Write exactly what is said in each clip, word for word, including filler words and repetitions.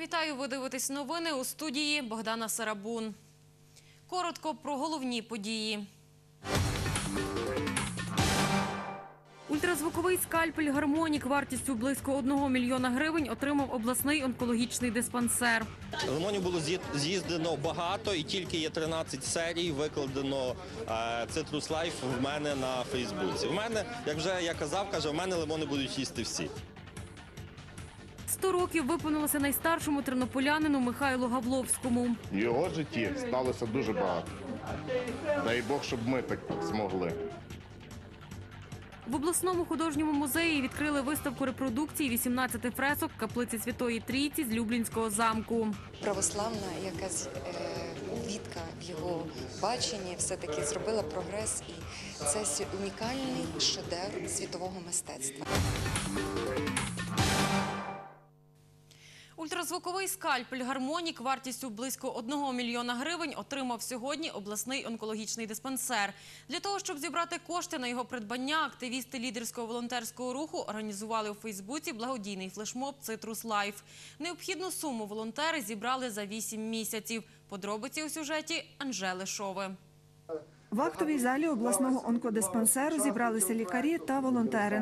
Вітаю, ви дивитесь новини, у студії Богдана Сарабун. Коротко про головні події. Ультразвуковий скальпель «Гармонік» вартістю близько одного мільйона гривень отримав обласний онкологічний диспансер. Лимонів було з'їздено багато і тільки є тринадцять серій, викладено Citrus Life в мене на Фейсбуці. В мене, як вже я казав, каже, в мене лимони будуть їсти всі. Сто років виповнилося найстаршому тернополянину Михайлу Гавловському. В його житті сталося дуже багато. Дай Бог, щоб ми так змогли. В обласному художньому музеї відкрили виставку репродукцій вісімнадцяти фресок каплиці Святої Трійці з Люблінського замку. Православна якась вітка в його баченні все-таки зробила прогрес, і це унікальний шедевр світового мистецтва. Ультразвуковий скальпель «Гармонік» вартістю близько одного мільйона гривень отримав сьогодні обласний онкологічний диспансер. Для того, щоб зібрати кошти на його придбання, активісти лідерського волонтерського руху організували у Фейсбуці благодійний флешмоб «Citrus Life». Необхідну суму волонтери зібрали за вісім місяців. Подробиці у сюжеті Анжели Шови. В актовій залі обласного онкодиспансеру зібралися лікарі та волонтери.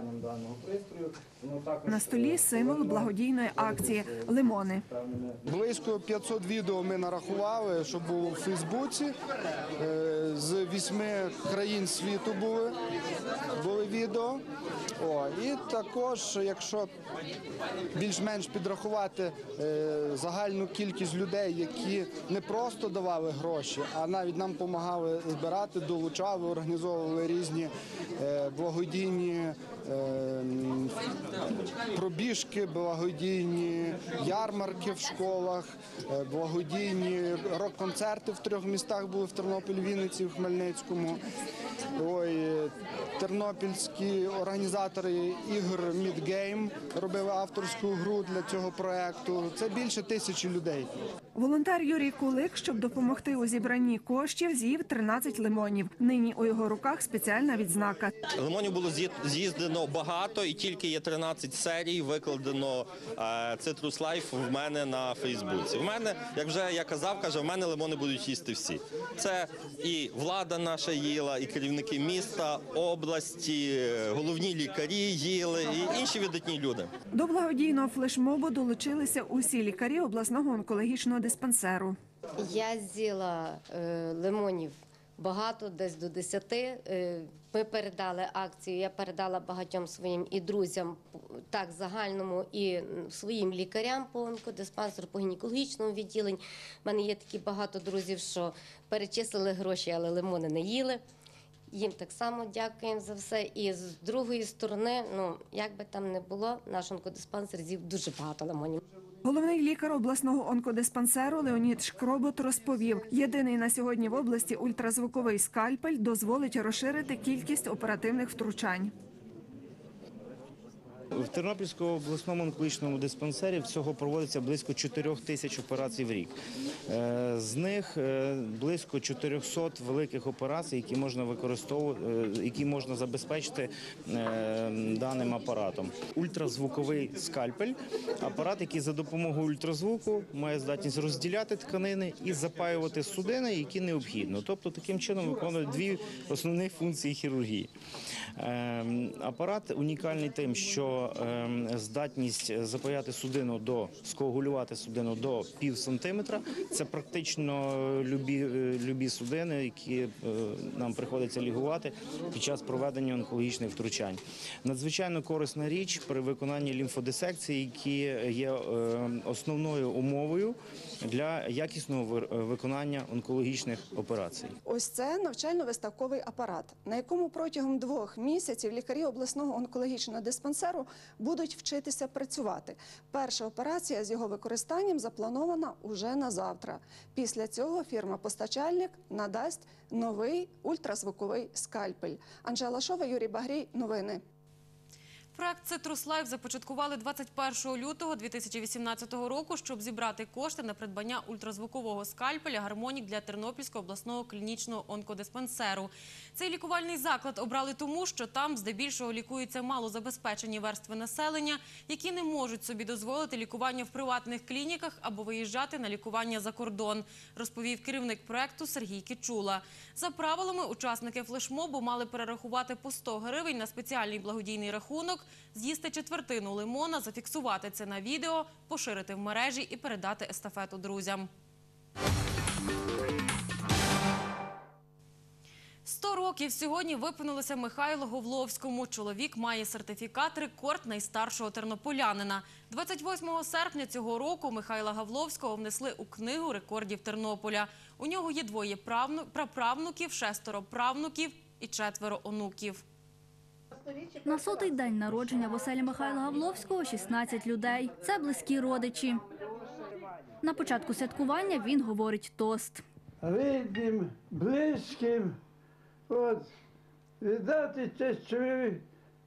На столі символ благодійної акції – лимони. Близько п'ятсот відео ми нарахували, що було у Фейсбуці. З вісьми країн світу були, були відео. О, і також, якщо більш-менш підрахувати загальну кількість людей, які не просто давали гроші, а навіть нам допомагали збирати, долучали, організовували різні благодійні пробіжки, благодійні ярмарки в школах, благодійні рок-концерти в трьох містах були: в Тернополі, Вінниці, в Хмельницькому. Ой, тернопільські організатори ігор «Мідгейм» робили авторську гру для цього проєкту. Це більше тисячі людей. Волонтер Юрій Кулик, щоб допомогти у зібранні коштів, з'їв тринадцять лимонів. Нині у його руках спеціальна відзнака. Лимонів було з'їздено багато і тільки є тринадцять серій, викладено Citrus Life в мене на Фейсбуці. В мене, як вже я казав, каже, в мене лимони будуть їсти всі. Це і влада наша їла, і керівники міста, області, головні лікарі їли, і інші видатні люди. До благодійного флешмобу долучилися усі лікарі обласного онкологічного диспансеру. Я з'їла е, лимонів багато, десь до десяти. Е, ми передали акцію, я передала багатьом своїм і друзям, так загальному, і своїм лікарям по онкодиспансеру, по гінекологічному відділенню. У мене є такі багато друзів, що перечислили гроші, але лимони не їли. Їм так само дякуємо за все. І з другої сторони, ну, як би там не було, наш онкодиспансер з'їв дуже багато лимонів. Головний лікар обласного онкодиспансеру Леонід Шкробот розповів, єдиний на сьогодні в області ультразвуковий скальпель дозволить розширити кількість оперативних втручань. В Тернопільському обласному онкологічному диспансері всього проводиться близько чотирьох тисяч операцій в рік. З них близько чотирьохсот великих операцій, які можна використовувати, які можна забезпечити даним апаратом. Ультразвуковий скальпель – апарат, який за допомогою ультразвуку має здатність розділяти тканини і запаювати судини, які необхідно. Тобто таким чином виконує дві основні функції хірургії. Апарат унікальний тим, що здатність запаяти судину до, скоагулювати судину до пів сантиметра. Це практично любі, любі судини, які нам приходиться лікувати під час проведення онкологічних втручань. Надзвичайно корисна річ при виконанні лімфодисекції, які є основною умовою для якісного виконання онкологічних операцій. Ось це навчально-виставковий апарат, на якому протягом двох місяців лікарі обласного онкологічного диспансеру будуть вчитися працювати. Перша операція з його використанням запланована уже на завтра. Після цього фірма-постачальник надасть новий ультразвуковий скальпель. Анжела Шова, Юрій Багрій. Новини. Проект «Citrus Life» започаткували двадцять першого лютого дві тисячі вісімнадцятого року, щоб зібрати кошти на придбання ультразвукового скальпеля «Гармонік» для Тернопільського обласного клінічного онкодиспансеру. Цей лікувальний заклад обрали тому, що там здебільшого лікуються малозабезпечені верстви населення, які не можуть собі дозволити лікування в приватних клініках або виїжджати на лікування за кордон, розповів керівник проекту Сергій Кичула. За правилами, учасники флешмобу мали перерахувати по сто гривень на спеціальний благодійний рахунок, з'їсти четвертину лимона, зафіксувати це на відео, поширити в мережі і передати естафету друзям. Сто років сьогодні виповнилося Михайлу Говловському. Чоловік має сертифікат «Рекорд найстаршого тернополянина». двадцять восьмого серпня цього року Михайла Говловського внесли у книгу рекордів Тернополя. У нього є двоє праправнуків, шестеро правнуків і четверо онуків. На сотий день народження в оселі Михайла Говловського шістнадцять людей. Це близькі родичі. На початку святкування він говорить тост. Рідним, близьким, от, віддати те, що ви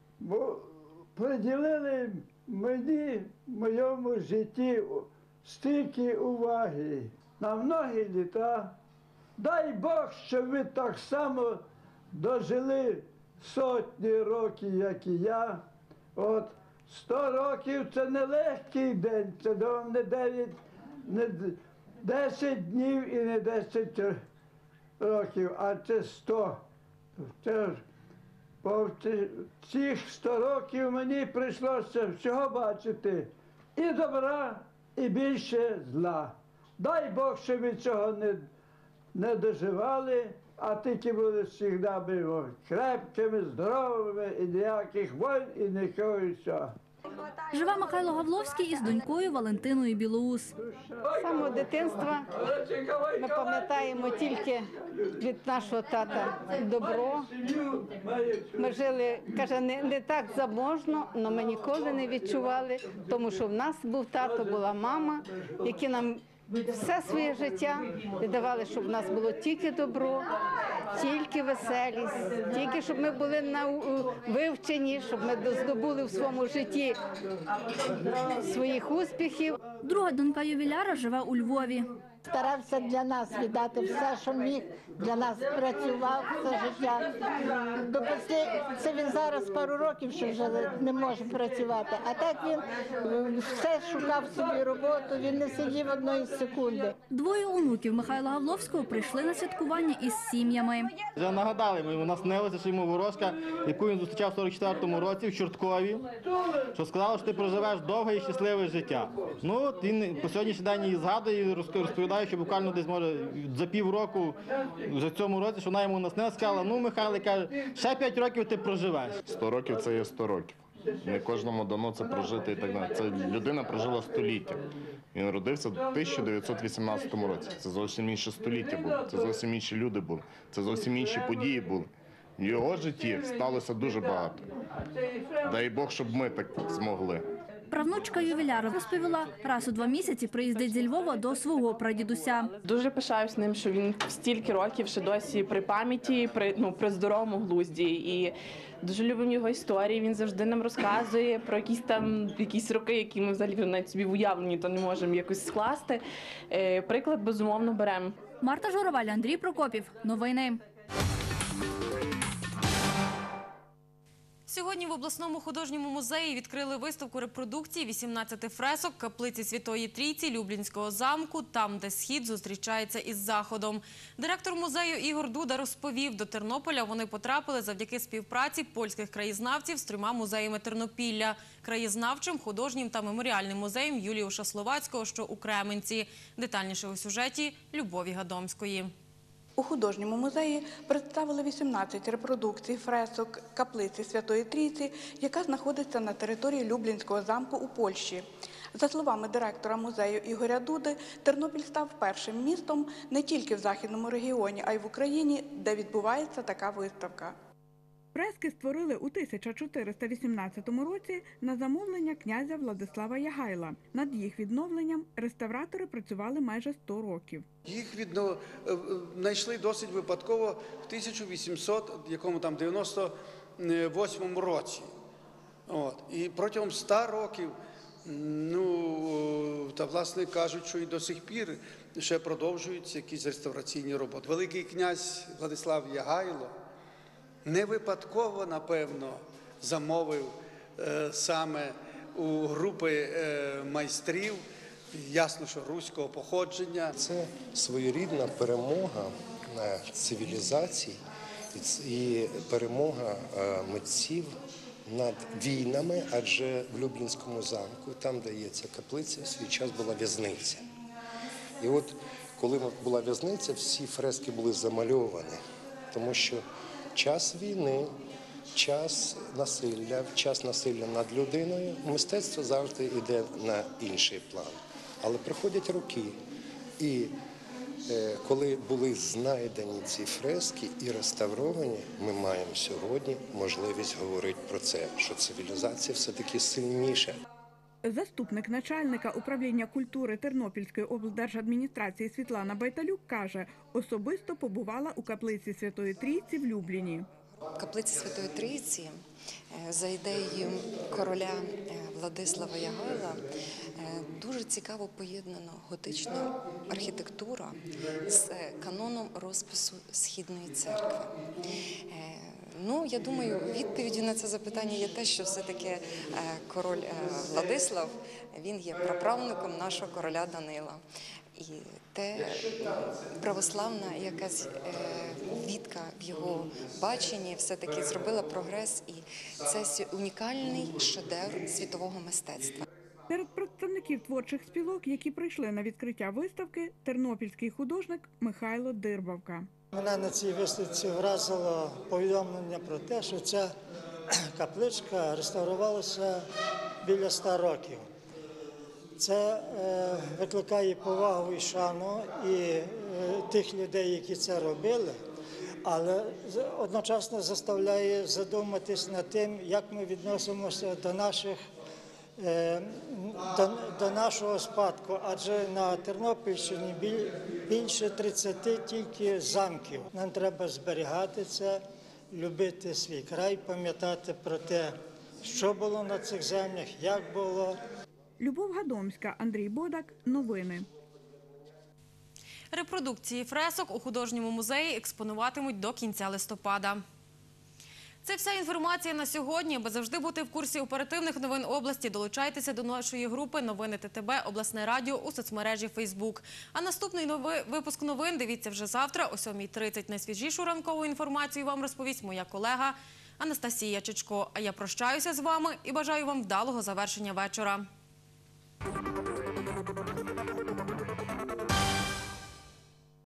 приділили мені в моєму житті стільки уваги на многі літа. Дай Бог, щоб ви так само дожили сотні років, як і я. От, сто років – це не легкий день, це не дев'ять, не десять днів і не десять років, а це сто. Це, по цих сто років мені прийшлося всього бачити і добра, і більше зла. Дай Бог, щоб ви цього не, не доживали, а тільки були завжди крепкими, здоровими, і ніяких воїн, і нікого всього. Живе Михайло Говловський із донькою Валентиною Білоус. З самого дитинства ми пам'ятаємо тільки від нашого тата добро. Ми жили, каже, не, не так заможно, але ми ніколи не відчували, тому що в нас був тато, була мама, які нам все своє життя віддавали, щоб в нас було тільки добро, тільки веселість, тільки щоб ми були вивчені, щоб ми здобули в своєму житті своїх успіхів. Друга донька ювіляра живе у Львові. Старався для нас віддати все, що міг, для нас працював все життя. Це він зараз пару років, що вже не може працювати. А так він все шукав собі роботу, він не сидів одної секунди. Двоє онуків Михайла Говловського прийшли на святкування із сім'ями. Вже нагадали, ми, у нас снилося, що йому ворожка, яку він зустрічав в сорок четвертому році в Чорткові, що сказала, що ти проживеш довге і щасливе життя. Ну, от він по сьогоднішній день її згадує і розповідає, що буквально десь, може, за півроку, вже в цьому році, що вона йому наснила, сказала, ну, Михайло, каже, ще п'ять років ти проживеш. Сто років – це є сто років. Не кожному дано це прожити і так далі. Це людина прожила століття. Він народився в тисяча дев'ятсот вісімнадцятому році. Це зовсім інше століття було, це зовсім інші люди були, це зовсім інші події були. В його житті сталося дуже багато. Дай Бог, щоб ми так змогли. Правнучка ювіляра розповіла, раз у два місяці приїздить зі Львова до свого прадідуся. Дуже пишаюсь ним, що він стільки років ще досі при пам'яті, при, ну, при здоровому глузді. І дуже любимо його історії, він завжди нам розказує про якісь там якісь роки, які ми взагалі навіть собі в уявленні то не можемо якось скласти. Е, приклад, безумовно, беремо. Марта Журавель, Андрій Прокопів. Новини. Сьогодні в обласному художньому музеї відкрили виставку репродукції вісімнадцяти фресок каплиці Святої Трійці Люблінського замку, там, де схід зустрічається із заходом. Директор музею Ігор Дуда розповів, до Тернополя вони потрапили завдяки співпраці польських краєзнавців з трьома музеями Тернопілля – краєзнавчим, художнім та меморіальним музеєм Юліуша Словацького, що у Кременці. Детальніше у сюжеті Любові Гадомської. У художньому музеї представили вісімнадцять репродукцій фресок каплиці Святої Трійці, яка знаходиться на території Люблінського замку у Польщі. За словами директора музею Ігоря Дуди, Тернопіль став першим містом не тільки в Західному регіоні, а й в Україні, де відбувається така виставка. Фрески створили у тисяча чотириста вісімнадцятому році на замовлення князя Владислава Ягайла. Над їх відновленням реставратори працювали майже сто років. Їх відно... знайшли досить випадково в тисяча вісімсот дев'яносто восьмому році. От. І протягом ста років, ну, та власне кажуть, що і до сих пір ще продовжуються якісь реставраційні роботи. Великий князь Владислав Ягайло Не випадково, напевно, замовив е, саме у групи е, майстрів, ясно, що руського походження. Це своєрідна перемога цивілізацій і перемога митців над війнами, адже в Люблінському замку, там, де є ця каплиця, в свій час була в'язниця. І от коли була в'язниця, всі фрески були замальовані, тому що час війни, час насилля, час насилля над людиною, мистецтво завжди йде на інший план. Але проходять роки, і е, коли були знайдені ці фрески і реставровані, ми маємо сьогодні можливість говорити про це, що цивілізація все-таки сильніша. Заступник начальника управління культури Тернопільської облдержадміністрації Світлана Байталюк каже, особисто побувала у каплиці Святої Трійці в Любліні. Каплиця Святої Трійці за ідеєю короля Владислава Ягайла дуже цікаво поєднана готична архітектура з каноном розпису Східної церкви. Ну, я думаю, відповіддю на це запитання є те, що все-таки король Владислав, він є праправником нашого короля Данила. І те православна якась відка в його баченні все-таки зробила прогрес, і це унікальний шедевр світового мистецтва. Серед представників творчих спілок, які прийшли на відкриття виставки, тернопільський художник Михайло Дирбавка. Мене на цій виставці вразило повідомлення про те, що ця капличка реставрувалася біля ста років. Це е, викликає повагу і шану і е, тих людей, які це робили, але одночасно заставляє задуматись над тим, як ми відносимося до наших е, до, до нашого спадку, адже на Тернопільщині біль, більше тридцяти тільки замків. Нам треба зберігати це, любити свій край, пам'ятати про те, що було на цих землях, як було. Любов Гадомська, Андрій Бодак. Новини. Репродукції фресок у художньому музеї експонуватимуть до кінця листопада. Це вся інформація на сьогодні. Аби завжди бути в курсі оперативних новин області, долучайтеся до нашої групи «Новини ТТБ. Обласне радіо» у соцмережі Фейсбук. А наступний новий випуск новин дивіться вже завтра о сьомій тридцять. Найсвіжішу ранкову інформацію вам розповість моя колега Анастасія Чичко. А я прощаюся з вами і бажаю вам вдалого завершення вечора.